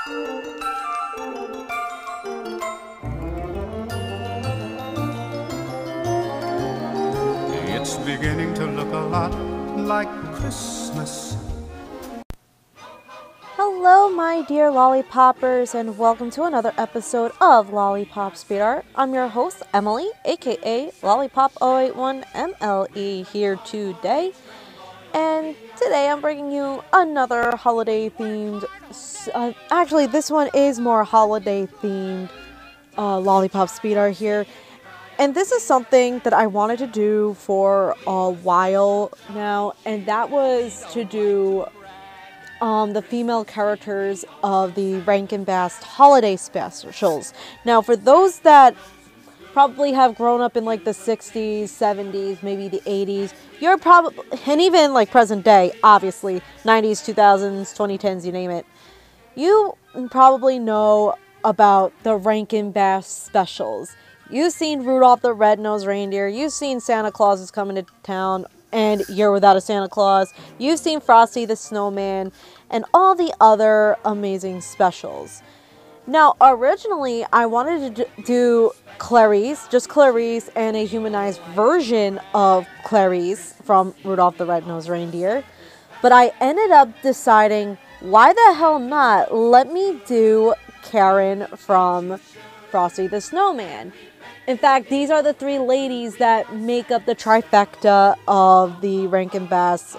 It's beginning to look a lot like Christmas. Hello, my dear Lollypoppers, and welcome to another episode of Lollipop Speed Art. I'm your host, Emily, aka Lollipop081MLE, here today. And today I'm bringing you another holiday-themed, actually this one is more holiday-themed Lollipop Speed Art here. And this is something that I wanted to do for a while now, and that was to do the female characters of the Rankin holiday specials. Now, for those that probably have grown up in like the 60s, 70s, maybe the 80s, you're probably, and even like present day, obviously, 90s, 2000s, 2010s, you name it, you probably know about the Rankin specials. You've seen Rudolph the Red-Nosed Reindeer, you've seen Santa Claus is Coming to Town, and Year Without a Santa Claus. You've seen Frosty the Snowman and all the other amazing specials. Now, originally, I wanted to do Clarice, just Clarice, and a humanized version of Clarice from Rudolph the Red-Nosed Reindeer. But I ended up deciding, why the hell not? Let me do Karen from Frosty the Snowman. In fact, these are the three ladies that make up the trifecta of the Rankin Bass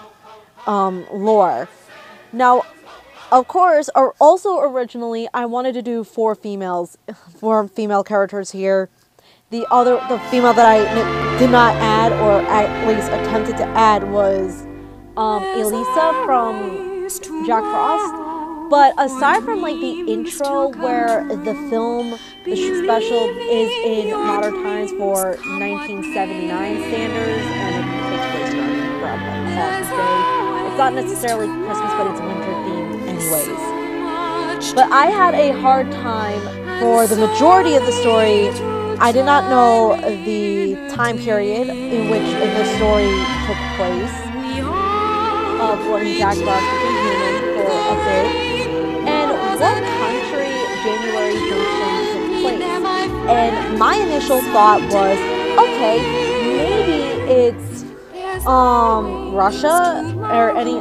lore. Now, of course, also originally, I wanted to do four female characters here. The female that I did not add, or at least attempted to add, was Elisa from Jack Frost. But aside from like the intro where the film, the special is in modern times for 1979 standards, and it takes place from Holiday Day. It's not necessarily Christmas, but it's winter themed anyways. But I had a hard time for the majority of the story. I did not know the time period in which the story took place of when Jack Frost became human for a bit. And what country January Junction took place. And my initial thought was, okay, maybe it's Russia or any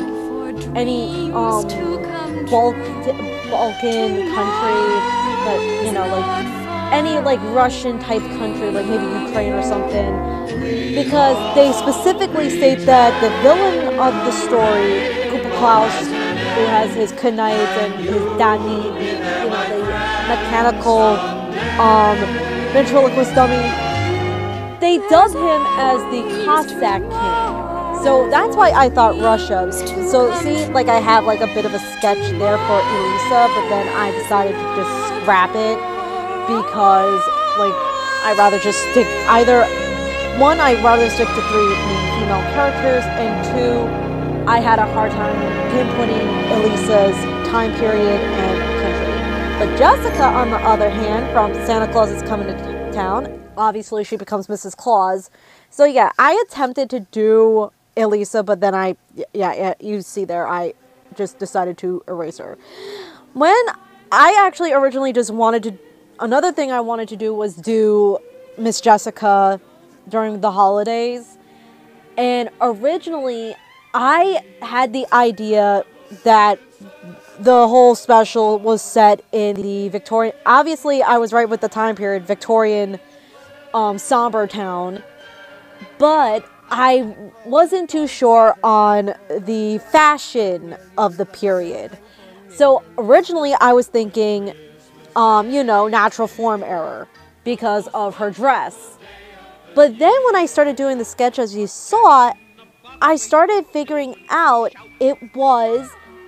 Balkan country, but you know, like any like Russian type country, like maybe Ukraine or something, because they specifically state that the villain of the story, Koopa Klaus, who has his knights and his Danny, you know, the mechanical ventriloquist dummy, they dub him as the Cossack King. So that's why I thought Russia. So see, like I have like a bit of a sketch there for Elisa, but then I decided to just scrap it because like I'd rather just stick one, I'd rather stick to three main female characters, and two, I had a hard time pinpointing Elisa's time period and country. But Jessica, on the other hand, from Santa Claus is Coming to Town, obviously she becomes Mrs. Claus. So yeah, I attempted to do Elisa, but then you see there, I just decided to erase her. When I actually originally just wanted to, another thing I wanted to do was do Miss Jessica during the holidays. And originally, I had the idea that the whole special was set in the Victorian, obviously I was right with the time period, Victorian somber town, but I wasn't too sure on the fashion of the period. So originally I was thinking, you know, natural form error because of her dress. But then when I started doing the sketch, as you saw, I started figuring out it was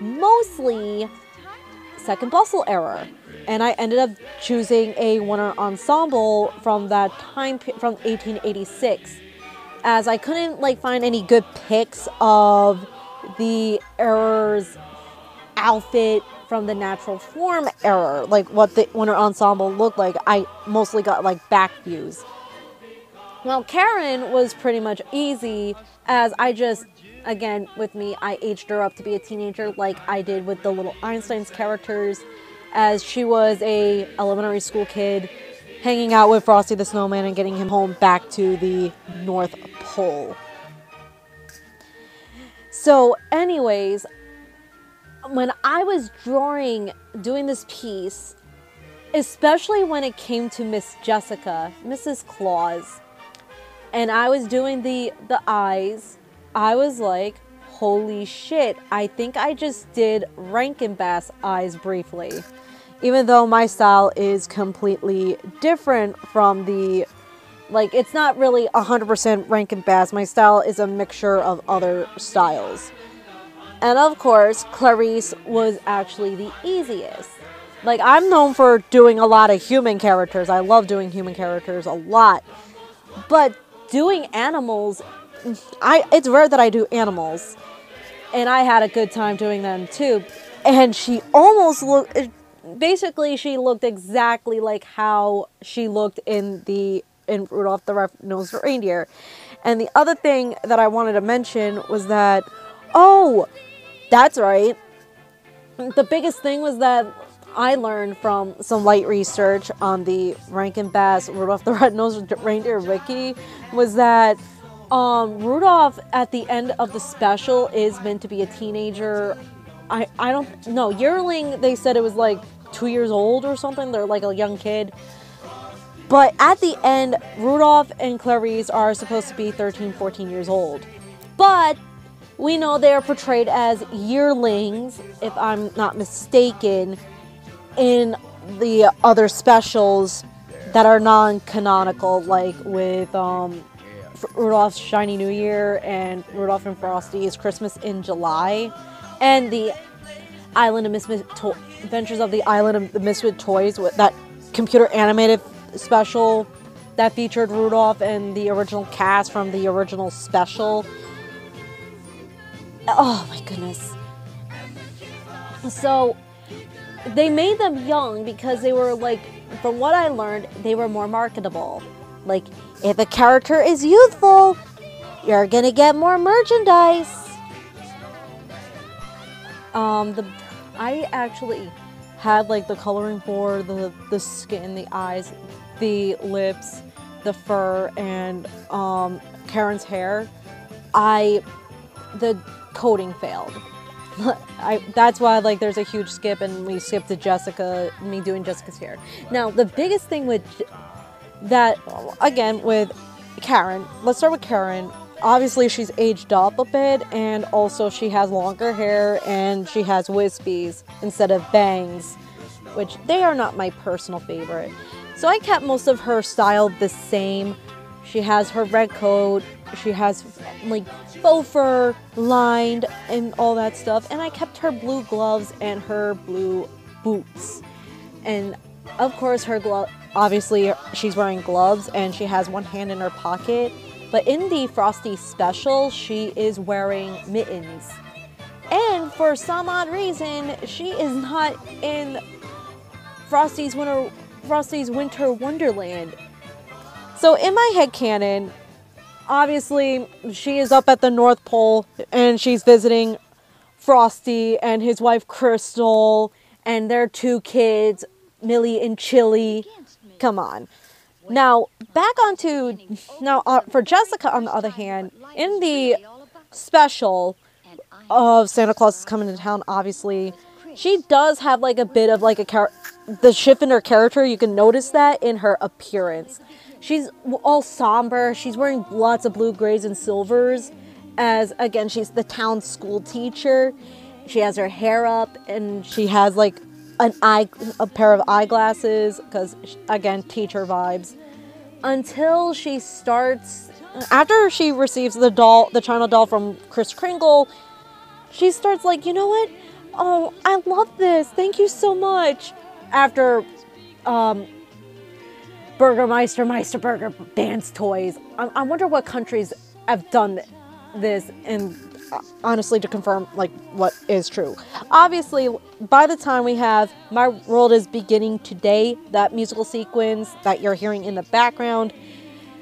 mostly second bustle era. And I ended up choosing a winter ensemble from that time, from 1886. As I couldn't like find any good pics of the era's outfit from the natural form era, like what the winter ensemble looked like. I mostly got like back views. Well, Karen was pretty much easy, as I just again, with me, I aged her up to be a teenager like I did with the little Einstein's characters, as she was a elementary school kid hanging out with Frosty the Snowman and getting him home back to the North Pole. So anyways, when I was doing this piece, especially when it came to Miss Jessica, Mrs. Claus, and I was doing the eyes, I was like, holy shit, I think I just did Rankin Bass eyes briefly. Even though my style is completely different from the, like, it's not really 100% Rankin Bass. My style is a mixture of other styles. And of course, Clarice was actually the easiest. Like, I'm known for doing a lot of human characters. I love doing human characters a lot. But doing animals, it's rare that I do animals. And I had a good time doing them too. And she almost looked, basically she looked exactly like how she looked in Rudolph the Red-Nosed Reindeer. And the other thing that I wanted to mention was that, oh, that's right. The biggest thing was that I learned from some light research on the Rankin Bass Rudolph the Red-Nosed Reindeer wiki was that Rudolph at the end of the special is meant to be a teenager. I don't know. Yearling, they said it was like 2 years old or something. They're like a young kid. But at the end, Rudolph and Clarice are supposed to be 13, 14 years old. But we know they are portrayed as yearlings, if I'm not mistaken, in the other specials that are non-canonical, like with Rudolph's Shiny New Year and Rudolph and Frosty's Christmas in July, and the Island of Misfit Adventures of the Island of the Misfit Toys, with that computer animated special that featured Rudolph and the original cast from the original special. Oh my goodness. So they made them young because they were, like, from what I learned, they were more marketable. Like, if a character is youthful, you're gonna get more merchandise. I actually had, like, the coloring for the skin, the eyes, the lips, the fur, and Karen's hair. The coding failed. That's why, like, there's a huge skip, and we skipped to Jessica, me doing Jessica's hair. Now, the biggest thing with that, again, with Karen, let's start with Karen. Obviously, she's aged up a bit, and also she has longer hair, and she has wispies instead of bangs, which they are not my personal favorite. So I kept most of her style the same. She has her red coat, she has, like, faux fur lined and all that stuff, and I kept her blue gloves and her blue boots. And of course, her glove, obviously she's wearing gloves and she has one hand in her pocket, but in the Frosty special, she is wearing mittens. And for some odd reason, she is not in Frosty's Winter Wonderland. So in my headcanon, obviously she is up at the North Pole and she's visiting Frosty and his wife Crystal and their two kids, Millie and Chili. Come on. Now, for Jessica, on the other hand, in the special of Santa Claus is Coming to Town, obviously, she does have, like, a bit of, like, the shift in her character. You can notice that in her appearance. She's all somber. She's wearing lots of blue, grays, and silvers, as, again, she's the town school teacher. She has her hair up, and she has, like, a pair of eyeglasses, because, again, teacher vibes. Until she starts, after she receives the China doll from Kris Kringle, she starts, like, you know what? Oh, I love this. Thank you so much. After Meister Burger bans toys. I wonder what countries have done this, and honestly, to confirm, like, what is true. Obviously, by the time we have My World is Beginning Today, that musical sequence that you're hearing in the background,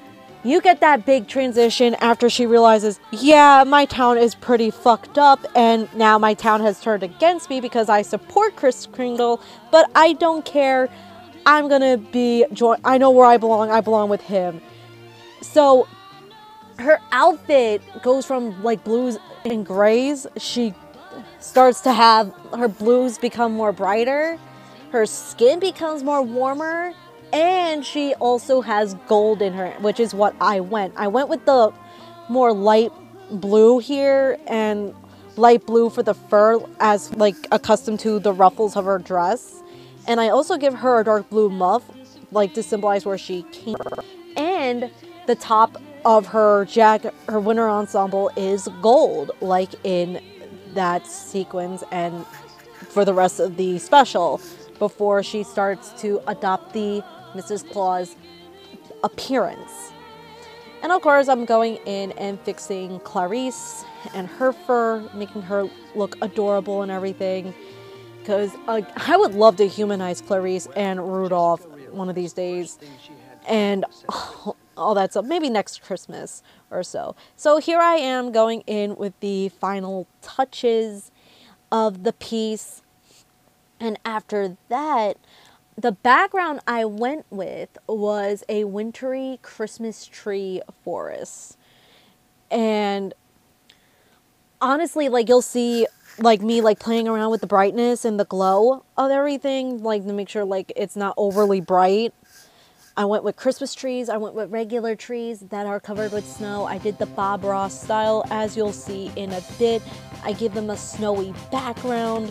You get that big transition after she realizes, yeah, my town is pretty fucked up, and now my town has turned against me because I support Kris Kringle, but I don't care. I'm gonna be I know where I belong with him. So her outfit goes from like blues and grays. She starts to have her blues become more brighter. Her skin becomes more warmer. And she also has gold in her, which is what I went. I went with the more light blue here and light blue for the fur as like accustomed to the ruffles of her dress. And I also give her a dark blue muff, like to symbolize where she came from. And the top of her jacket, her winter ensemble is gold, like in that sequence and for the rest of the special before she starts to adopt the Mrs. Claus appearance. And of course, I'm going in and fixing Clarice and her fur, making her look adorable and everything. Because I would love to humanize Clarice and Rudolph one of these days. And all that stuff, maybe next Christmas or so. So here I am going in with the final touches of the piece. And after that, the background I went with was a wintry Christmas tree forest. And honestly, like you'll see like me like playing around with the brightness and the glow of everything, like to make sure like it's not overly bright. I went with Christmas trees. I went with regular trees that are covered with snow. I did the Bob Ross style, as you'll see in a bit. I give them a snowy background.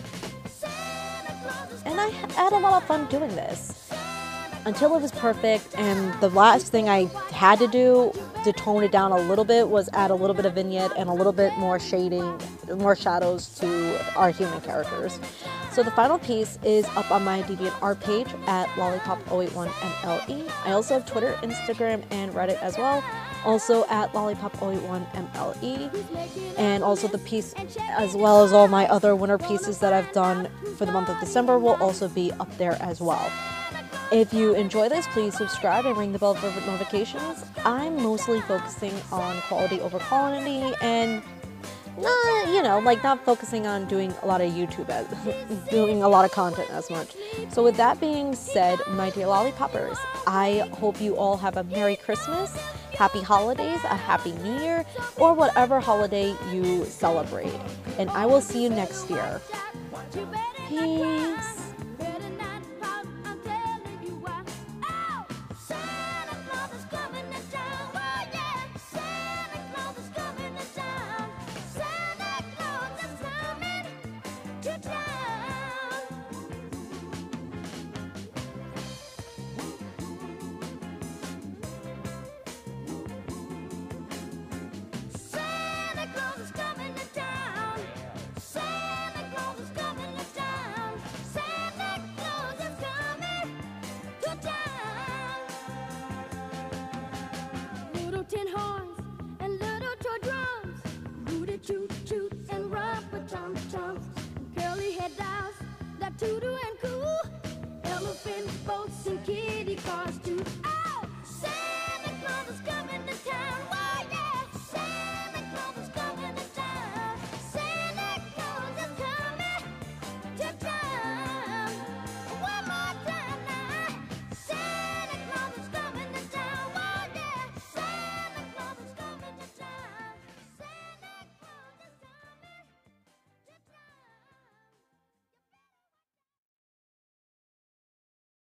And I had a lot of fun doing this until it was perfect. And the last thing I had to do to tone it down a little bit was add a little bit of vignette and a little bit more shading, more shadows to our human characters. So the final piece is up on my DeviantArt page at Lollypop081MLE. I also have Twitter, Instagram, and Reddit as well. Also at Lollypop081MLE. And also the piece, as well as all my other winter pieces that I've done for the month of December, will also be up there as well. If you enjoy this, please subscribe and ring the bell for notifications. I'm mostly focusing on quality over quantity and not focusing on doing a lot of YouTube, doing a lot of content as much. So with that being said, my dear Lollypoppers, I hope you all have a Merry Christmas, Happy Holidays, a Happy New Year, or whatever holiday you celebrate. And I will see you next year. Peace. Tin horns and little toy drums, booty toot toot and rubber tum tums, curly head dolls that toot